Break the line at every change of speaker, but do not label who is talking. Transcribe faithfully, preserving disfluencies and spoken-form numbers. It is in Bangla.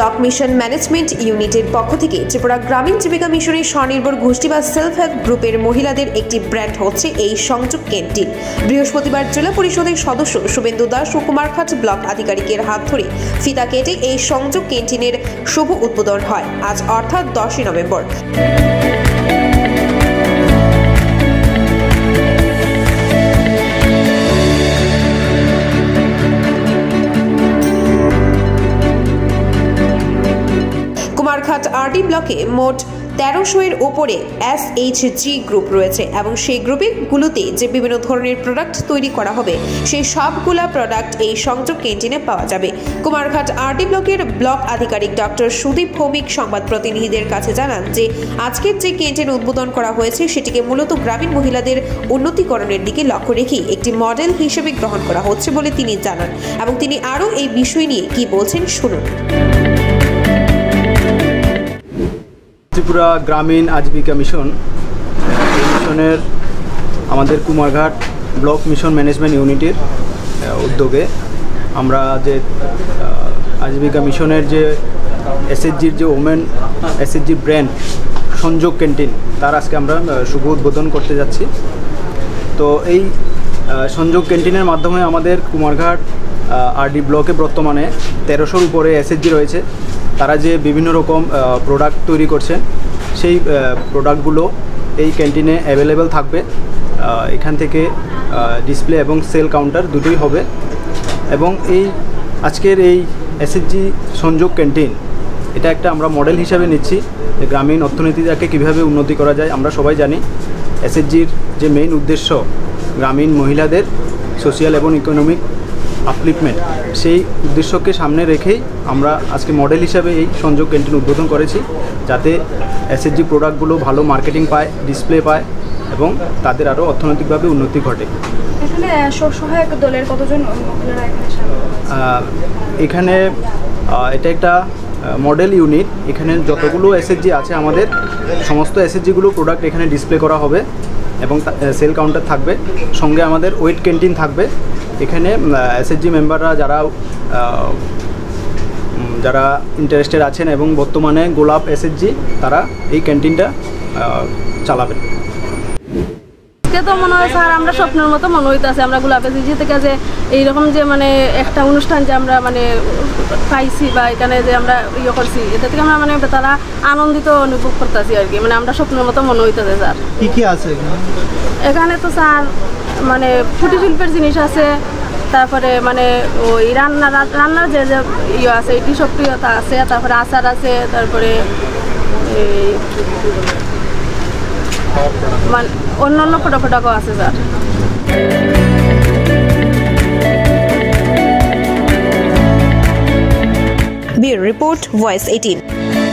ব্লক মিশন ম্যানেজমেন্ট ইউনিটের পক্ষ থেকে ত্রিপুরা গ্রামীণ জীবিকা মিশনের স্বনির্ভর গোষ্ঠী বা সেলফ হেল্প গ্রুপের মহিলাদের একটি ব্র্যান্ড হচ্ছে এই সংযোগ ক্যান্টিন। বৃহস্পতিবার জেলা পরিষদের সদস্য শুভেন্দু দাস ও কুমারঘাট ব্লক আধিকারিকের হাত ধরে ফিতা কেটে এই সংযোগ ক্যান্টিনের শুভ উদ্বোধন হয় আজ অর্থাৎ দশই নভেম্বর। কুমারঘাট আরডি ব্লকে মোট তেরোশো এর ওপরে এস এইচ জি গ্রুপ রয়েছে এবং সেই গ্রুপগুলোতে যে বিভিন্ন ধরনের প্রোডাক্ট তৈরি করা হবে সেই সবগুলা প্রোডাক্ট এই সংযোগ ক্যান্টিনে পাওয়া যাবে। কুমারঘাট আরডি ব্লকের ব্লক আধিকারিক ডক্টর সুদীপ ভৌমিক সংবাদ প্রতিনিধিদের কাছে জানান যে আজকের যে ক্যান্টিন উদ্বোধন করা হয়েছে সেটিকে মূলত গ্রামীণ মহিলাদের উন্নতিকরণের দিকে লক্ষ্য রেখে একটি মডেল হিসেবে গ্রহণ করা হচ্ছে বলে তিনি জানান এবং তিনি আরও এই বিষয় নিয়ে কি বলছেন শুনুন।
ত্রিপুরা গ্রামীণ আজীবিকা মিশন এই মিশনের আমাদের কুমারঘাট ব্লক মিশন ম্যানেজমেন্ট ইউনিটের উদ্যোগে আমরা যে আজীবিকা মিশনের যে এসএসজির যে women SHG brand Sanyog canteen তার আজকে আমরা শুভ উদ্বোধন করতে যাচ্ছি। তো এই সংযোগ ক্যান্টিনের মাধ্যমে আমাদের কুমারঘাট আরডি ব্লকে বর্তমানে তেরোশোর উপরে এসএসজি রয়েছে। তারা যে বিভিন্ন রকম প্রোডাক্ট তৈরি করছেন সেই প্রোডাক্টগুলো এই ক্যান্টিনে অ্যাভেলেবেল থাকবে। এখান থেকে ডিসপ্লে এবং সেল কাউন্টার দুটোই হবে এবং এই আজকের এই এসএসজি সংযোগ ক্যান্টিন এটা একটা আমরা মডেল হিসাবে নিচ্ছি যে গ্রামীণ অর্থনীতিটাকে কীভাবে উন্নতি করা যায়। আমরা সবাই জানি এসএসজির যে মেইন উদ্দেশ্য গ্রামীণ মহিলাদের সোশিয়াল এবং ইকোনমিক আপলিফমেন্ট, সেই উদ্দেশ্যকে সামনে রেখেই আমরা আজকে মডেল হিসাবে এই সংযোগ ক্যান্টিন উদ্বোধন করেছি যাতে এসএসজি প্রোডাক্টগুলো ভালো মার্কেটিং পায়, ডিসপ্লে পায় এবং তাদের আরও অর্থনৈতিকভাবে উন্নতি ঘটে।
এখানে স্বসহায়ক দলের কতজন মহিলারা
এখানে এটা একটা মডেল ইউনিট। এখানে যতগুলো এসএসজি আছে আমাদের সমস্ত এসএসজিগুলো প্রোডাক্ট এখানে ডিসপ্লে করা হবে এবং সেল কাউন্টার থাকবে, সঙ্গে আমাদের ওয়েট ক্যান্টিন থাকবে। এখানে এসএসজি মেম্বাররা যারা যারা ইন্টারেস্টেড আছেন এবং বর্তমানে গোলাপ এসএসজি তারা এই ক্যান্টিনটা চালাবেন।
তো মনে হয় স্যার আমরা স্বপ্নের মতো মনে হইতেছে আমরা গোলাপ এসএসজি থেকে যে এইরকম যে মানে একটা অনুষ্ঠান যে আমরা মানে পাইছি বা এখানে যে আমরা ইয়ে করছি এটা থেকে আমরা মানে তারা আনন্দিত অনুভব করতেছি আর কি, মানে আমরা স্বপ্নের মতো মনে হইতেছে। স্যার
কি কি আছে
এখানে? তো স্যার মানে কুটির শিল্পের জিনিস আছে, তারপরে মানে ওই রান্না রান্নার যে যে ইয়ে আছে এটি সক্রিয়তা আছে, তারপরে আচার আছে, তারপরে মানে অন্য অন্য ফটো ফটোকও আছে sir.
Bureau report, voice eighteen.